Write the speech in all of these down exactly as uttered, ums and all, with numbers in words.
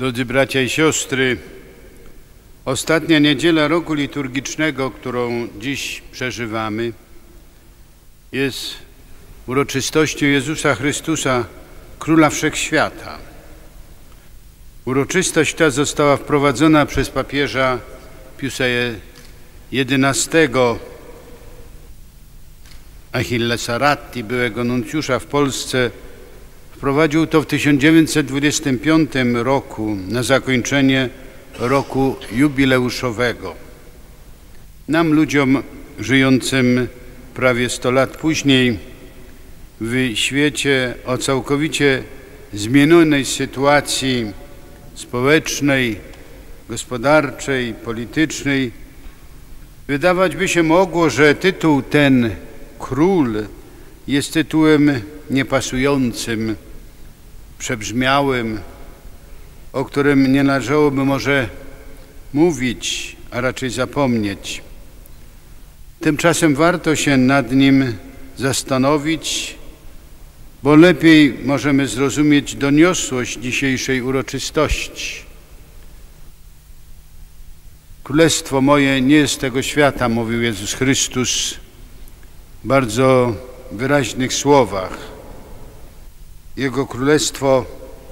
Drodzy bracia i siostry, ostatnia niedziela roku liturgicznego, którą dziś przeżywamy, jest uroczystością Jezusa Chrystusa, Króla Wszechświata. Uroczystość ta została wprowadzona przez papieża Piusa jedenastego, Achillesa Ratti, byłego nuncjusza w Polsce. Wprowadził to w tysiąc dziewięćset dwudziestym piątym roku na zakończenie roku jubileuszowego. Nam, ludziom żyjącym prawie sto lat później w świecie o całkowicie zmienionej sytuacji społecznej, gospodarczej, politycznej, wydawać by się mogło, że tytuł ten król jest tytułem niepasującym, przebrzmiałym, o którym nie należałoby może mówić, a raczej zapomnieć. Tymczasem warto się nad nim zastanowić, bo lepiej możemy zrozumieć doniosłość dzisiejszej uroczystości. Królestwo moje nie jest tego świata, mówił Jezus Chrystus w bardzo wyraźnych słowach. Jego królestwo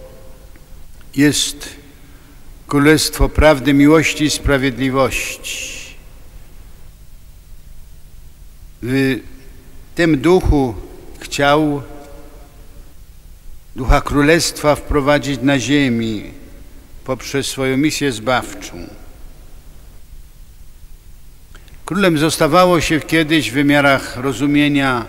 jest królestwo prawdy, miłości i sprawiedliwości. W tym duchu chciał ducha królestwa wprowadzić na ziemi poprzez swoją misję zbawczą. Królem zostawało się kiedyś w wymiarach rozumienia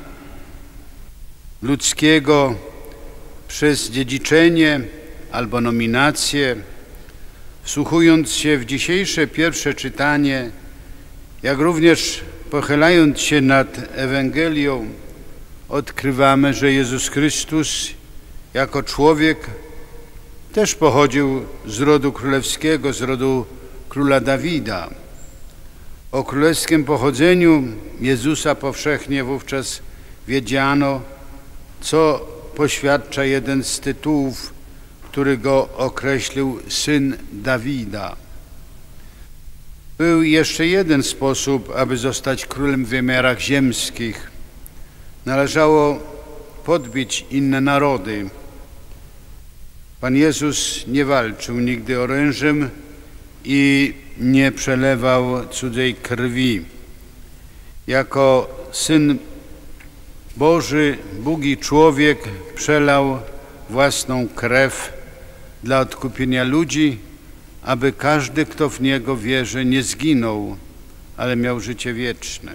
ludzkiego przez dziedziczenie albo nominację. Wsłuchując się w dzisiejsze pierwsze czytanie, jak również pochylając się nad Ewangelią, odkrywamy, że Jezus Chrystus jako człowiek też pochodził z rodu królewskiego, z rodu króla Dawida. O królewskim pochodzeniu Jezusa powszechnie wówczas wiedziano, co poświadcza jeden z tytułów, który go określił syn Dawida. Był jeszcze jeden sposób, aby zostać królem w wymiarach ziemskich. Należało podbić inne narody. Pan Jezus nie walczył nigdy orężem i nie przelewał cudzej krwi. Jako Syn Boży, Bóg i człowiek przelał własną krew dla odkupienia ludzi, aby każdy, kto w Niego wierzy, nie zginął, ale miał życie wieczne.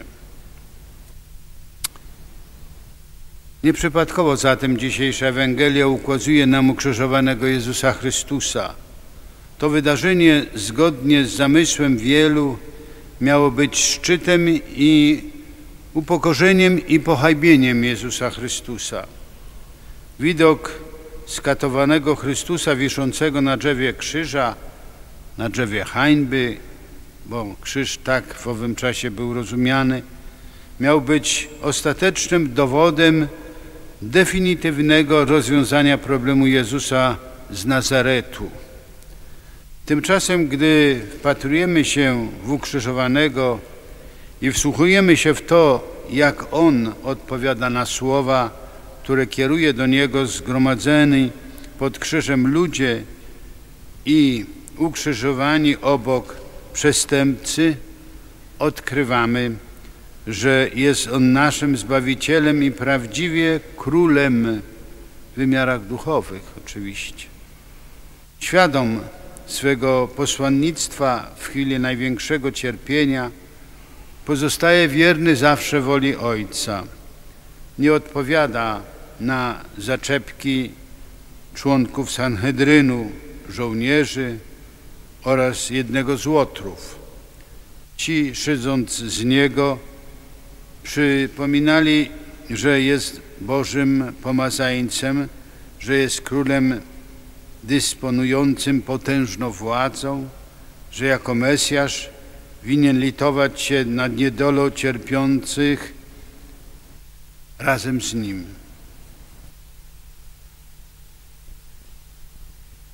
Nieprzypadkowo zatem dzisiejsza Ewangelia ukazuje nam ukrzyżowanego Jezusa Chrystusa. To wydarzenie zgodnie z zamysłem wielu miało być szczytem i upokorzeniem i pohańbieniem Jezusa Chrystusa. Widok skatowanego Chrystusa wiszącego na drzewie krzyża, na drzewie hańby, bo krzyż tak w owym czasie był rozumiany, miał być ostatecznym dowodem definitywnego rozwiązania problemu Jezusa z Nazaretu. Tymczasem, gdy wpatrujemy się w ukrzyżowanego i wsłuchujemy się w to, jak On odpowiada na słowa, które kieruje do Niego zgromadzeni pod krzyżem ludzie i ukrzyżowani obok przestępcy, odkrywamy, że jest On naszym Zbawicielem i prawdziwie Królem w wymiarach duchowych oczywiście. Świadom swego posłannictwa w chwili największego cierpienia pozostaje wierny zawsze woli Ojca. Nie odpowiada na zaczepki członków Sanhedrynu, żołnierzy oraz jednego z łotrów. Ci, szydząc z Niego, przypominali, że jest Bożym pomazańcem, że jest królem dysponującym potężną władzą, że jako Mesjasz winien litować się nad niedolą cierpiących razem z Nim.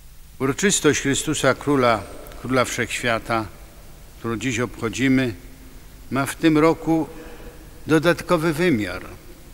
Uroczystość Chrystusa Króla, Króla Wszechświata, którą dziś obchodzimy, ma w tym roku dodatkowy wymiar.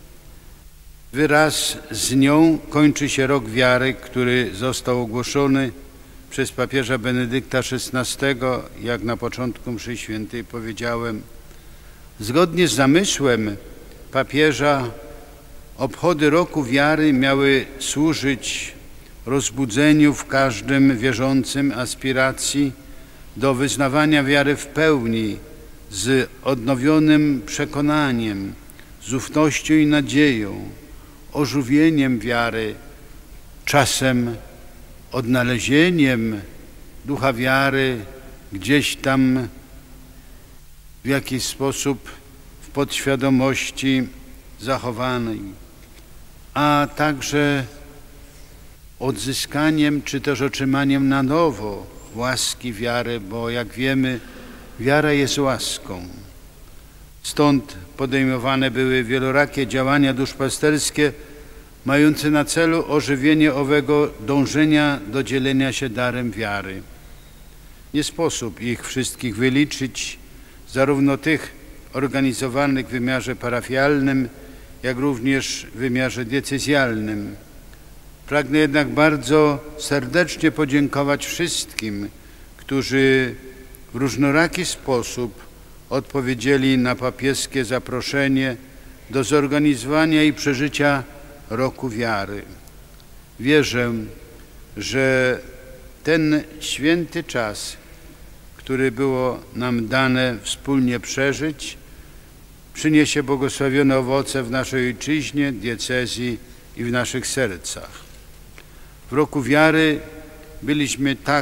Wraz z nią kończy się rok wiary, który został ogłoszony przez papieża Benedykta szesnastego, jak na początku mszy świętej powiedziałem. Zgodnie z zamysłem papieża obchody roku wiary miały służyć rozbudzeniu w każdym wierzącym aspiracji do wyznawania wiary w pełni, z odnowionym przekonaniem, z ufnością i nadzieją, ożywieniem wiary, czasem odnalezieniem ducha wiary gdzieś tam w jakiś sposób w podświadomości zachowanej, a także odzyskaniem czy też otrzymaniem na nowo łaski wiary, bo jak wiemy, wiara jest łaską. Stąd podejmowane były wielorakie działania duszpasterskie mające na celu ożywienie owego dążenia do dzielenia się darem wiary. Nie sposób ich wszystkich wyliczyć, zarówno tych organizowanych w wymiarze parafialnym, jak również w wymiarze diecezjalnym. Pragnę jednak bardzo serdecznie podziękować wszystkim, którzy w różnoraki sposób odpowiedzieli na papieskie zaproszenie do zorganizowania i przeżycia roku wiary. Wierzę, że ten święty czas, który było nam dane wspólnie przeżyć, przyniesie błogosławione owoce w naszej ojczyźnie, diecezji i w naszych sercach. W roku wiary byliśmy tak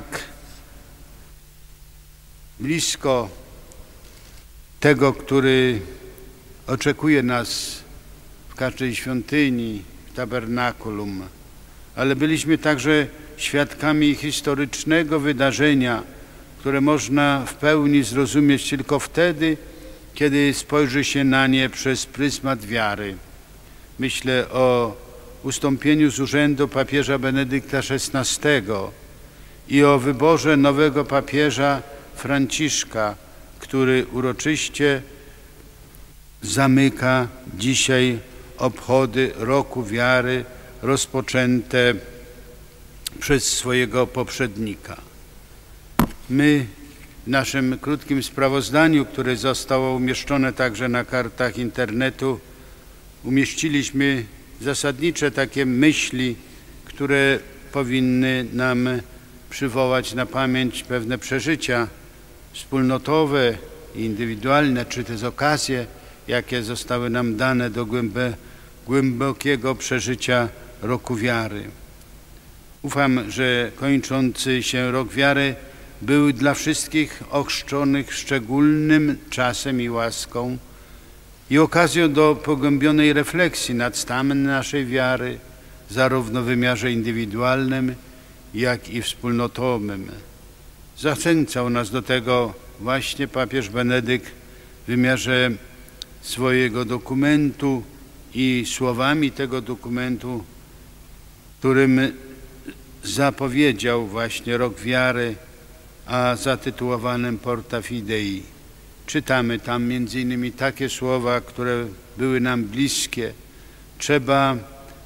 blisko tego, który oczekuje nas w każdej świątyni, w tabernakulum, ale byliśmy także świadkami historycznego wydarzenia, które można w pełni zrozumieć tylko wtedy, kiedy spojrzy się na nie przez pryzmat wiary. Myślę o ustąpieniu z urzędu papieża Benedykta szesnastego i o wyborze nowego papieża Franciszka, który uroczyście zamyka dzisiaj obchody roku wiary rozpoczęte przez swojego poprzednika. My w naszym krótkim sprawozdaniu, które zostało umieszczone także na kartach internetu, umieściliśmy zasadnicze takie myśli, które powinny nam przywołać na pamięć pewne przeżycia wspólnotowe i indywidualne, czy też okazje, jakie zostały nam dane do głębokiego przeżycia roku wiary. Ufam, że kończący się rok wiary był dla wszystkich ochrzczonych szczególnym czasem i łaską i okazją do pogłębionej refleksji nad stanem naszej wiary, zarówno w wymiarze indywidualnym, jak i wspólnotowym. Zachęcał nas do tego właśnie papież Benedykt w wymiarze swojego dokumentu i słowami tego dokumentu, którym zapowiedział właśnie rok wiary, a zatytułowanym Porta Fidei. Czytamy tam między innymi takie słowa, które były nam bliskie. Trzeba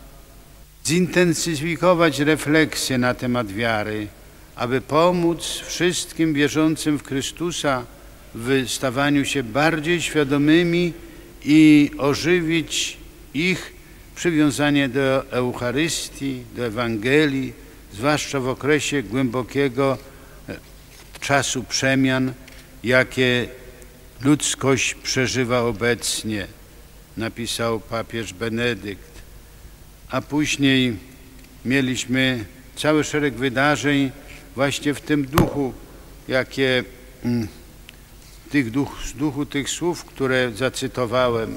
zintensyfikować refleksję na temat wiary, aby pomóc wszystkim wierzącym w Chrystusa w stawaniu się bardziej świadomymi i ożywić ich przywiązanie do Eucharystii, do Ewangelii, zwłaszcza w okresie głębokiego czasu przemian, jakie ludzkość przeżywa obecnie, napisał papież Benedykt. A później mieliśmy cały szereg wydarzeń właśnie w tym duchu, jakie tych duch, z duchu tych słów, które zacytowałem.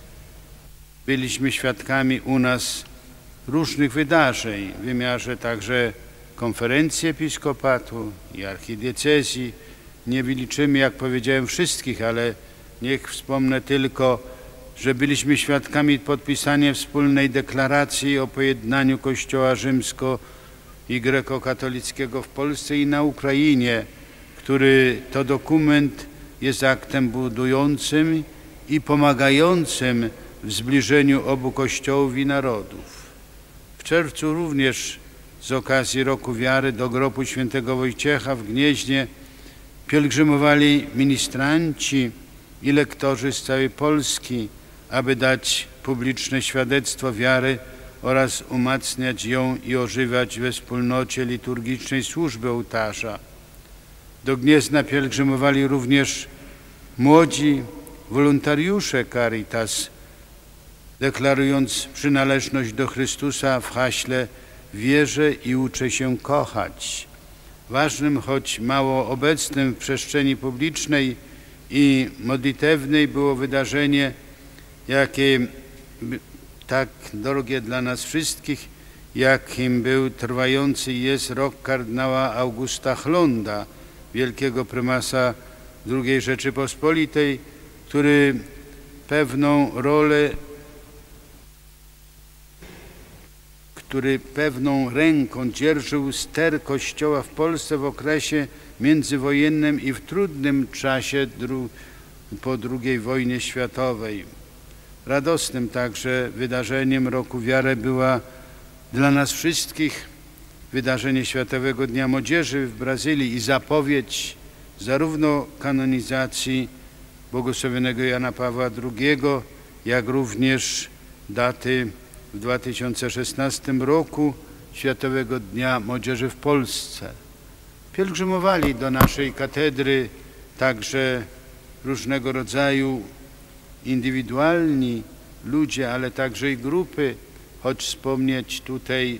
Byliśmy świadkami u nas różnych wydarzeń w wymiarze także konferencji episkopatu i archidiecezji. Nie wyliczymy, jak powiedziałem, wszystkich, ale niech wspomnę tylko, że byliśmy świadkami podpisania wspólnej deklaracji o pojednaniu Kościoła rzymsko i grekokatolickiego w Polsce i na Ukrainie, który to dokument jest aktem budującym i pomagającym w zbliżeniu obu Kościołów i narodów. W czerwcu również z okazji Roku Wiary do grobu świętego Wojciecha w Gnieźnie pielgrzymowali ministranci i lektorzy z całej Polski, aby dać publiczne świadectwo wiary oraz umacniać ją i ożywiać we wspólnocie liturgicznej służby ołtarza. Do Gniezna pielgrzymowali również młodzi wolontariusze Caritas, deklarując przynależność do Chrystusa w haśle wierzę i uczę się kochać. Ważnym, choć mało obecnym w przestrzeni publicznej i modlitewnej było wydarzenie, jakie tak drogie dla nas wszystkich, jakim był trwający jest rok kardynała Augusta Chlonda, wielkiego prymasa drugiej Rzeczypospolitej, który pewną rolę, który pewną ręką dzierżył ster Kościoła w Polsce w okresie międzywojennym i w trudnym czasie po drugiej wojnie światowej. Radosnym także wydarzeniem Roku Wiary była dla nas wszystkich wydarzenie Światowego Dnia Młodzieży w Brazylii i zapowiedź zarówno kanonizacji błogosławionego Jana Pawła drugiego, jak również daty w dwa tysiące szesnastym roku Światowego Dnia Młodzieży w Polsce. Pielgrzymowali do naszej katedry także różnego rodzaju indywidualni ludzie, ale także i grupy, choć wspomnieć tutaj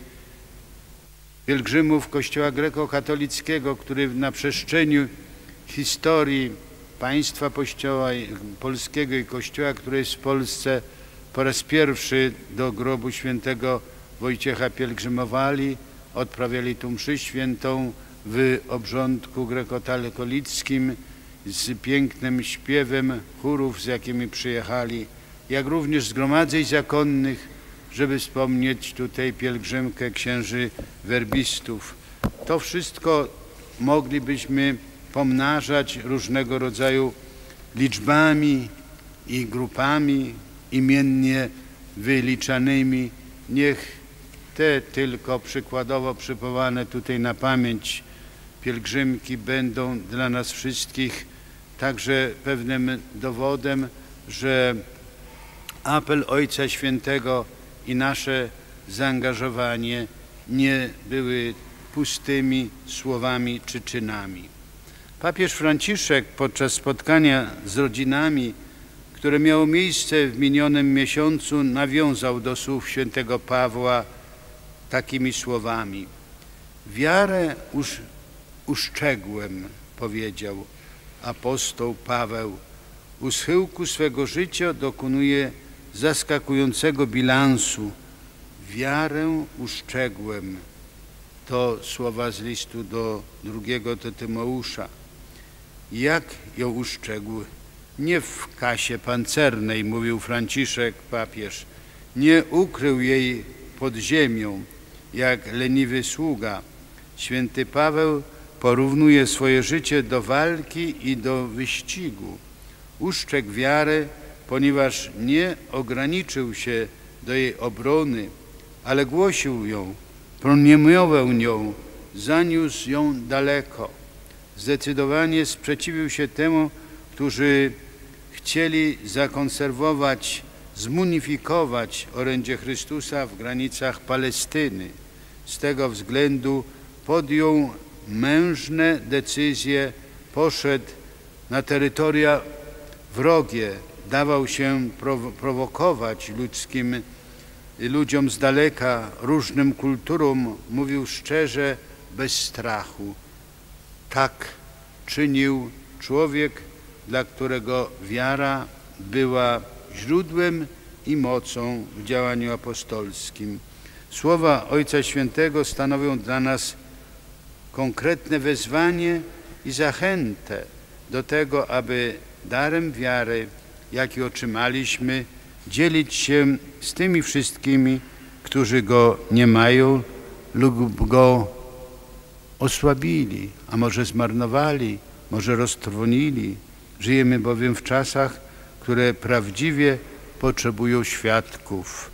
pielgrzymów Kościoła grekokatolickiego, który na przestrzeni historii państwa Kościoła polskiego i Kościoła, który jest w Polsce, po raz pierwszy do grobu świętego Wojciecha pielgrzymowali, odprawiali tu mszę świętą w obrządku grekokatolickim z pięknym śpiewem chórów, z jakimi przyjechali, jak również zgromadzeń zakonnych, żeby wspomnieć tutaj pielgrzymkę księży werbistów. To wszystko moglibyśmy pomnażać różnego rodzaju liczbami i grupami imiennie wyliczanymi. Niech te tylko przykładowo przywołane tutaj na pamięć pielgrzymki będą dla nas wszystkich także pewnym dowodem, że apel Ojca Świętego i nasze zaangażowanie nie były pustymi słowami czy czynami. Papież Franciszek podczas spotkania z rodzinami, które miało miejsce w minionym miesiącu, nawiązał do słów świętego Pawła takimi słowami. Wiarę usz, uszczegłem, powiedział apostoł Paweł. U schyłku swego życia dokonuje zaskakującego bilansu. Wiarę uszczegłem. To słowa z listu do drugiego do Tymoteusza. Jak ją uszczegł? Nie w kasie pancernej, mówił Franciszek papież. Nie ukrył jej pod ziemią, jak leniwy sługa. Święty Paweł porównuje swoje życie do walki i do wyścigu. Uszczegł wiarę, ponieważ nie ograniczył się do jej obrony, ale głosił ją, proniemował nią, zaniósł ją daleko. Zdecydowanie sprzeciwił się temu, którzy chcieli zakonserwować, zmunifikować orędzie Chrystusa w granicach Palestyny. Z tego względu podjął mężne decyzje, poszedł na terytoria wrogie, dawał się prowokować ludzkim, ludziom z daleka, różnym kulturom, mówił szczerze, bez strachu. Tak czynił człowiek, dla którego wiara była źródłem i mocą w działaniu apostolskim. Słowa Ojca Świętego stanowią dla nas konkretne wezwanie i zachętę do tego, aby darem wiary, jaki otrzymaliśmy, dzielić się z tymi wszystkimi, którzy go nie mają lub go osłabili, a może zmarnowali, może roztrwonili. Żyjemy bowiem w czasach, które prawdziwie potrzebują świadków.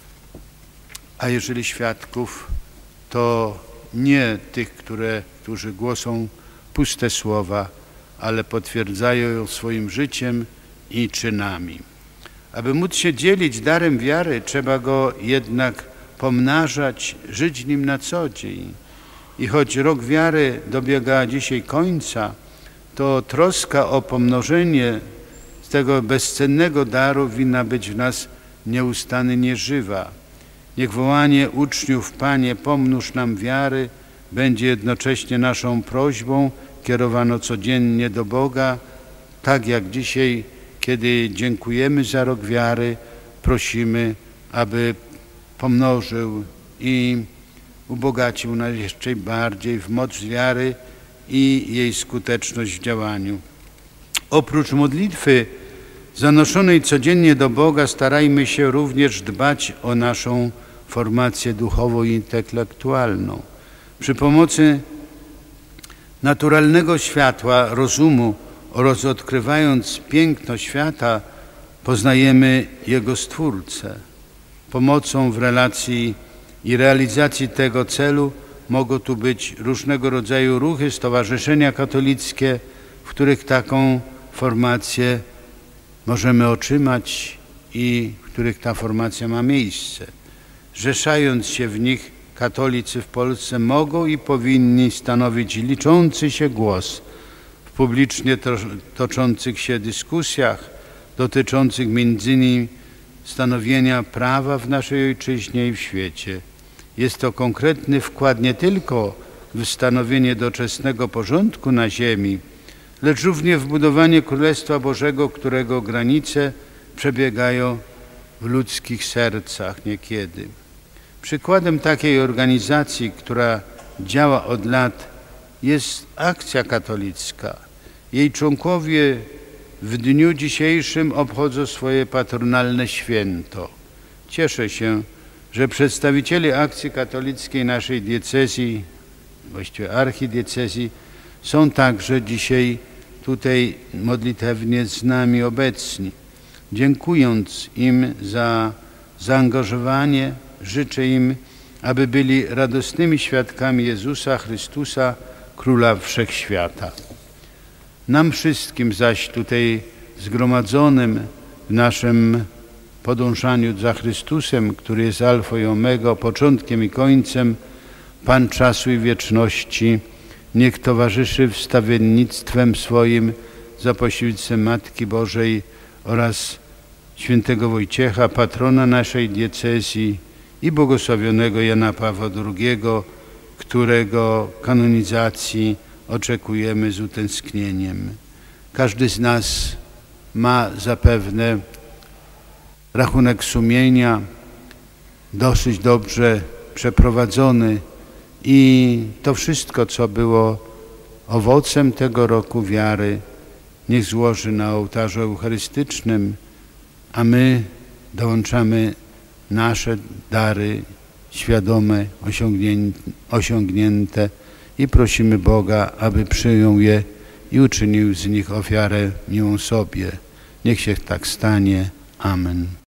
A jeżeli świadków, to nie tych, które, którzy głoszą puste słowa, ale potwierdzają ją swoim życiem i czynami. Aby móc się dzielić darem wiary, trzeba go jednak pomnażać, żyć nim na co dzień. I choć rok wiary dobiega dzisiaj końca, to troska o pomnożenie z tego bezcennego daru winna być w nas nieustannie żywa. Niech wołanie uczniów: Panie, pomnóż nam wiary, będzie jednocześnie naszą prośbą kierowaną codziennie do Boga, tak jak dzisiaj, kiedy dziękujemy za rok wiary, prosimy, aby pomnożył i ubogacił nas jeszcze bardziej w moc wiary i jej skuteczność w działaniu. Oprócz modlitwy zanoszonej codziennie do Boga, starajmy się również dbać o naszą formację duchową i intelektualną. Przy pomocy naturalnego światła, rozumu oraz odkrywając piękno świata, poznajemy Jego Stwórcę. Pomocą w relacji i realizacji tego celu mogą tu być różnego rodzaju ruchy, stowarzyszenia katolickie, w których taką formację możemy otrzymać i w których ta formacja ma miejsce. Zrzeszając się w nich, katolicy w Polsce mogą i powinni stanowić liczący się głos w publicznie toczących się dyskusjach dotyczących między innymi stanowienia prawa w naszej ojczyźnie i w świecie. Jest to konkretny wkład nie tylko w stanowienie doczesnego porządku na ziemi, lecz również w budowanie Królestwa Bożego, którego granice przebiegają w ludzkich sercach niekiedy. Przykładem takiej organizacji, która działa od lat, jest Akcja Katolicka. Jej członkowie w dniu dzisiejszym obchodzą swoje patronalne święto. Cieszę się, że przedstawiciele Akcji Katolickiej naszej diecezji, właściwie archidiecezji, są także dzisiaj tutaj modlitewnie z nami obecni. Dziękując im za zaangażowanie, życzę im, aby byli radosnymi świadkami Jezusa Chrystusa, Króla Wszechświata. Nam wszystkim zaś tutaj zgromadzonym w naszym podążaniu za Chrystusem, który jest alfą i omega, początkiem i końcem, Pan czasu i wieczności, niech towarzyszy wstawiennictwem swoim za pośrednictwem Matki Bożej oraz świętego Wojciecha, patrona naszej diecezji, i błogosławionego Jana Pawła drugiego, którego kanonizacji oczekujemy z utęsknieniem. Każdy z nas ma zapewne rachunek sumienia dosyć dobrze przeprowadzony i to wszystko, co było owocem tego roku wiary, niech złoży na ołtarzu eucharystycznym, a my dołączamy nasze dary świadome, osiągnięte i prosimy Boga, aby przyjął je i uczynił z nich ofiarę miłą sobie. Niech się tak stanie. Amen.